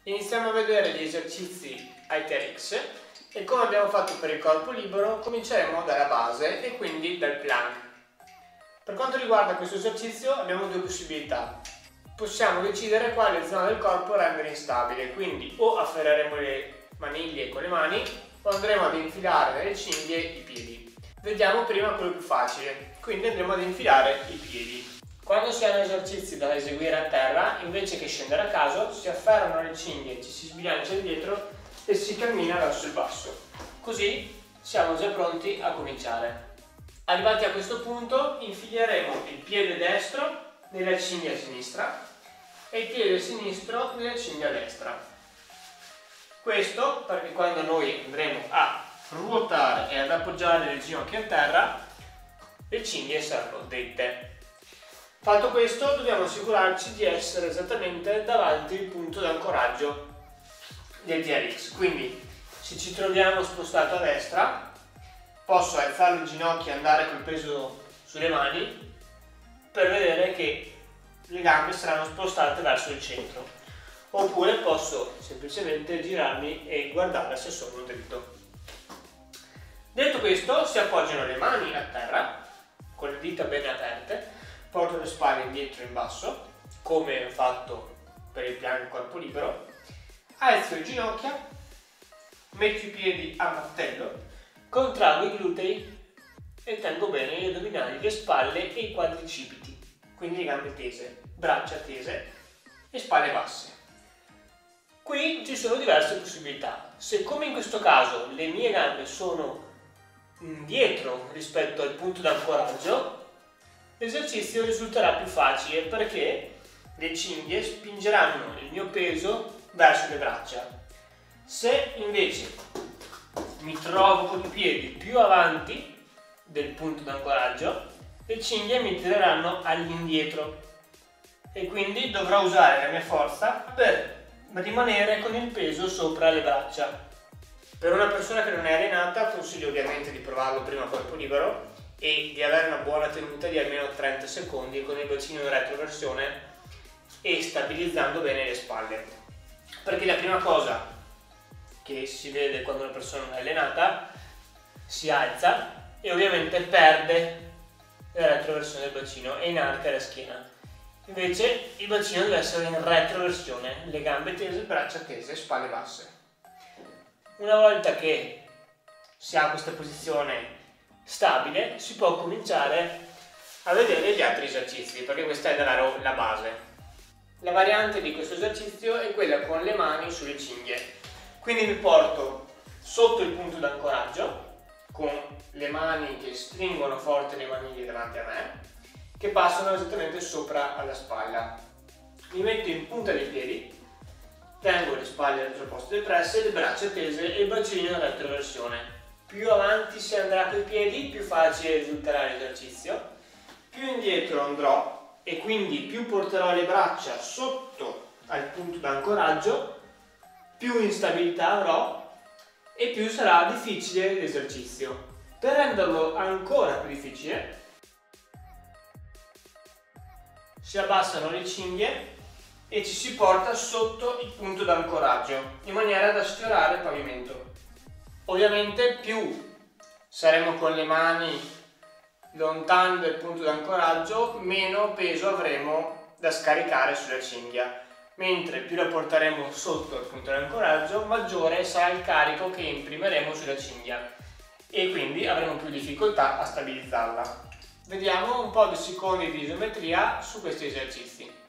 Iniziamo a vedere gli esercizi ai TRX e come abbiamo fatto per il corpo libero cominceremo dalla base e quindi dal plank. Per quanto riguarda questo esercizio abbiamo due possibilità. Possiamo decidere quale zona del corpo rendere instabile, quindi o afferreremo le maniglie con le mani o andremo ad infilare nelle cinghie i piedi. Vediamo prima quello più facile, quindi andremo ad infilare i piedi. Quando si hanno esercizi da eseguire a terra, invece che scendere a caso, si afferrano le cinghie, ci si sbilancia indietro e si cammina verso il basso. Così siamo già pronti a cominciare. Arrivati a questo punto, infileremo il piede destro nella cinghia sinistra e il piede sinistro nella cinghia destra. Questo perché quando noi andremo a ruotare e ad appoggiare le ginocchia a terra, le cinghie saranno dritte. Fatto questo, dobbiamo assicurarci di essere esattamente davanti al punto d'ancoraggio del TRX. Quindi, se ci troviamo spostato a destra, posso alzare le ginocchia e andare col peso sulle mani per vedere che le gambe saranno spostate verso il centro. Oppure posso semplicemente girarmi e guardare se sono dritto. Detto questo, si appoggiano le mani a terra, con le dita bene aperte, porto le spalle indietro e in basso, come ho fatto per il piano corpo libero, alzo le ginocchia, metto i piedi a martello, contraggo i glutei e tengo bene gli addominali, le spalle e i quadricipiti, quindi le gambe tese, braccia tese e spalle basse. Qui ci sono diverse possibilità. Se come in questo caso le mie gambe sono indietro rispetto al punto d'ancoraggio, l'esercizio risulterà più facile perché le cinghie spingeranno il mio peso verso le braccia. Se invece mi trovo con i piedi più avanti del punto d'ancoraggio, le cinghie mi tireranno all'indietro e quindi dovrò usare la mia forza per rimanere con il peso sopra le braccia. Per una persona che non è allenata consiglio ovviamente di provarlo prima a corpo libero e di avere una buona tenuta di almeno 30 secondi con il bacino in retroversione e stabilizzando bene le spalle, perché la prima cosa che si vede quando una persona non è allenata si alza e ovviamente perde la retroversione del bacino e inarca la schiena. Invece il bacino deve essere in retroversione, le gambe tese, braccia tese, spalle basse. Una volta che si ha questa posizione stabile, si può cominciare a vedere gli altri esercizi, perché questa è la base. La variante di questo esercizio è quella con le mani sulle cinghie. Quindi mi porto sotto il punto d'ancoraggio, con le mani che stringono forte le maniglie davanti a me, che passano esattamente sopra alla spalla. Mi metto in punta dei piedi, tengo le spalle retroposte depresse, le braccia tese e il bacino in retroversione. Più avanti si andrà con i piedi, più facile risulterà l'esercizio, più indietro andrò e quindi più porterò le braccia sotto al punto d'ancoraggio, più instabilità avrò e più sarà difficile l'esercizio. Per renderlo ancora più difficile, si abbassano le cinghie e ci si porta sotto il punto d'ancoraggio in maniera da sfiorare il pavimento. Ovviamente più saremo con le mani lontano dal punto d'ancoraggio, meno peso avremo da scaricare sulla cinghia, mentre più la porteremo sotto il punto d'ancoraggio, maggiore sarà il carico che imprimeremo sulla cinghia e quindi avremo più difficoltà a stabilizzarla. Vediamo un po' di secondi di isometria su questi esercizi.